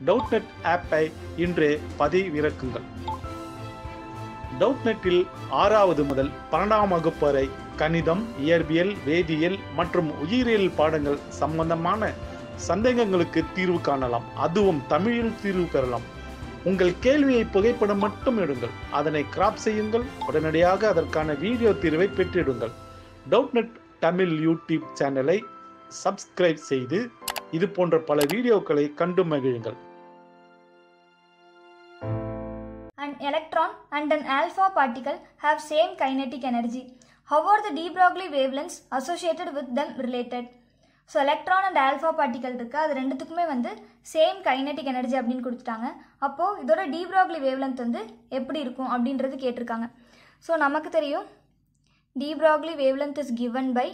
டவுட்நெட் ஆப்பை இன்றே பதிவிறக்குங்கள். டவுட்நெட்டில் 6வது முதல் 12ஆம் வகுப்பு வரை கணிதம், இயற்பியல், வேதியியல் மற்றும் உயிரியல் பாடங்கள் சம்பந்தமான சந்தேகங்களுக்கு தீர்வு காணலாம். அதுவும் தமிழில் தீர்வு பெறலாம். உங்கள் கேள்வியை புகைப்படம் மட்டும் எடுங்கள், அதனை கிராப் செய்யுங்கள், உடனடியாக அதற்கான வீடியோ தீர்வை பெற்றிடுங்கள். டவுட்நெட் தமிழ் யூடியூப் சேனலை சப்ஸ்கிரைப் செய்து இது போன்ற பல வீடியோக்களை கண்டு மகிழுங்கள். An electron and an alpha particle have same kinetic energy. How are the de Broglie wavelengths associated with them related? So electron and alpha particle இருக்குது, அது ரெண்டுத்துக்குமே வந்து சேம் கைனெட்டிக் எனர்ஜி அப்படின்னு கொடுத்துட்டாங்க. அப்போது இதோட de Broglie வேவ்லென்த் வந்து எப்படி இருக்கும் அப்படின்றது கேட்டிருக்காங்க. ஸோ நமக்கு தெரியும் de Broglie wavelength is given by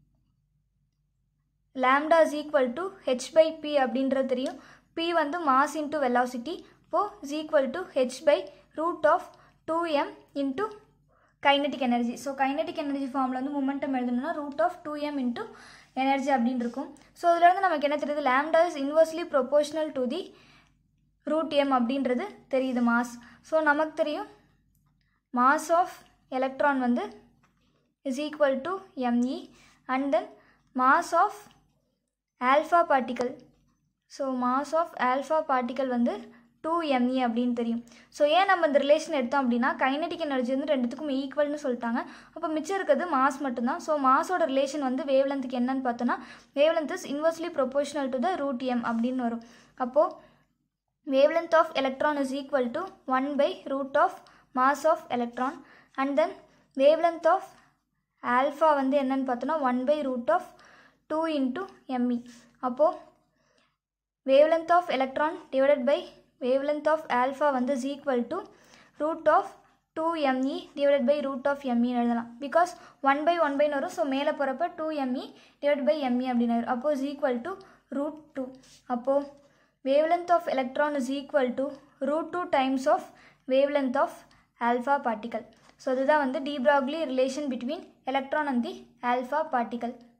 lambda is equal to h by p அப்படின்றது தெரியும். p வந்து mass into velocity, அப்போது is equal to h by root of 2m into kinetic energy. So kinetic energy ஃபார்மில் வந்து momentum எழுதணும்னா root of 2m into energy அப்படின்னு இருக்கும். So இதுலேருந்து நமக்கு என்ன தெரியுது, lambda is inversely proportional to the root m அப்படின்றது தெரியுது மாஸ். ஸோ நமக்கு தெரியும் mass of electron வந்து is equal to me and then mass of alpha particle. So mass of alpha particle வந்து 2me அப்படின்னு தெரியும். ஸோ ஏன் நம்ம இந்த ரிலேஷன் எடுத்தோம் அப்படின்னா கைனெட்டிக் எனர்ஜி வந்து ரெண்டுத்துக்கும் ஈக்குவல்னு சொல்லிட்டாங்க. அப்போ மிச்சம் இருக்கிறது மாஸ் மட்டும்தான். ஸோ மாஸோட ரிலேஷன் வந்து வேவ்லென்த்துக்கு என்னன்னு பார்த்தோன்னா wavelength is inversely proportional to the root M அப்படின்னு வரும். அப்போது wavelength of electron is equal to 1 by root of mass of electron and then wavelength of alpha வந்து என்னன்னு பார்த்தோன்னா 1 by root of 2 into me. அப்போது wavelength of electron divided by wavelength of alpha வந்து is equal to root of 2me divided by root of me எழுதலாம். because 1 by 1 by வரும். So மேலே போகிறப்ப 2me divided by me அப்படின்னு வரும். அப்போது is equal to root 2. அப்போது wavelength of electron is equal to root 2 times of wavelength of alpha particle. So இதுதான் வந்து de Broglie relation between electron and the alpha particle.